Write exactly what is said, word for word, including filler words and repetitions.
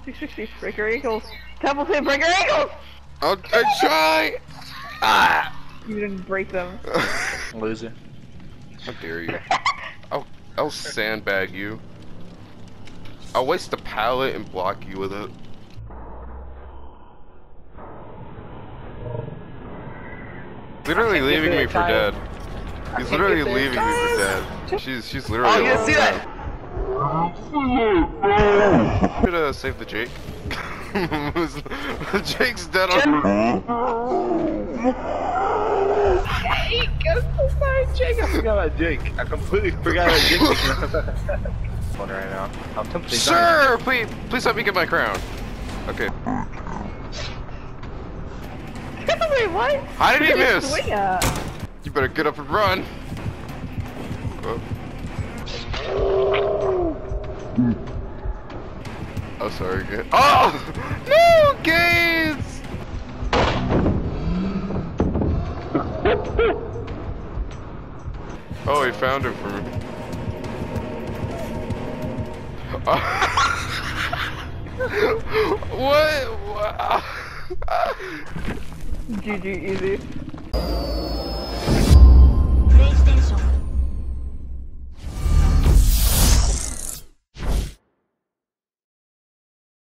two sixty, break your ankles. Templeton, break your ankles! I'll I try! Ah! You didn't break them. Loser. How dare you? I'll, I'll sandbag you. I'll waste a pallet and block you with it. Literally leaving me for dead. He's literally leaving me for dead. She's she's literally. Oh, you didn't see that? Should uh, save the Jake. Jake's dead on. Jake! I'm so sorry, Jake. I forgot about Jake. I completely forgot about Jake. One right now. I'm tempted. Sir, please, please let me get my crown. Okay. Wait, what? How did he miss? Swing at? You better get up and run. Oh. Oh, sorry, Gates. Oh! No, Gates! Oh, he found him for me. What? What? G G, easy.